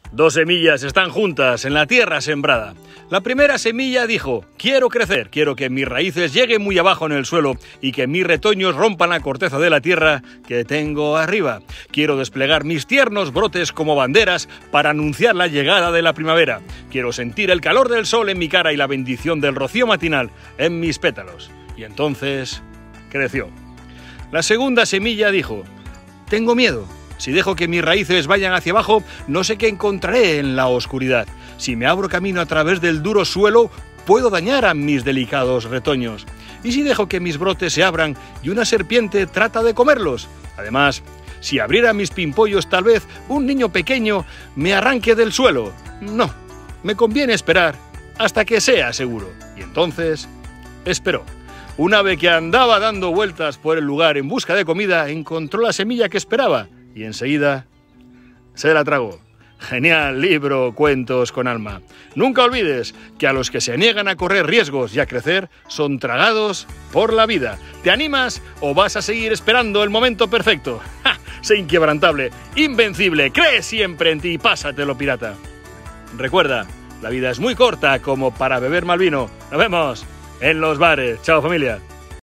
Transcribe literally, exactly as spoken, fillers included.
Dos semillas están juntas en la tierra sembrada. La primera semilla dijo: quiero crecer, quiero que mis raíces lleguen muy abajo en el suelo y que mis retoños rompan la corteza de la tierra que tengo arriba. Quiero desplegar mis tiernos brotes como banderas para anunciar la llegada de la primavera. Quiero sentir el calor del sol en mi cara y la bendición del rocío matinal en mis pétalos. Y entonces creció. La segunda semilla dijo: tengo miedo. Si dejo que mis raíces vayan hacia abajo, no sé qué encontraré en la oscuridad. Si me abro camino a través del duro suelo, puedo dañar a mis delicados retoños. ¿Y si dejo que mis brotes se abran y una serpiente trata de comerlos? Además, si abriera mis pimpollos, tal vez un niño pequeño me arranque del suelo. No, me conviene esperar hasta que sea seguro. Y entonces, esperó. Un ave que andaba dando vueltas por el lugar en busca de comida encontró la semilla que esperaba y enseguida se la tragó. Genial libro, Cuentos con Alma. Nunca olvides que a los que se niegan a correr riesgos y a crecer son tragados por la vida. ¿Te animas o vas a seguir esperando el momento perfecto? ¡Ja! Sé inquebrantable, invencible, cree siempre en ti y pásatelo, pirata. Recuerda, la vida es muy corta como para beber mal vino. Nos vemos en los bares. Chao, familia.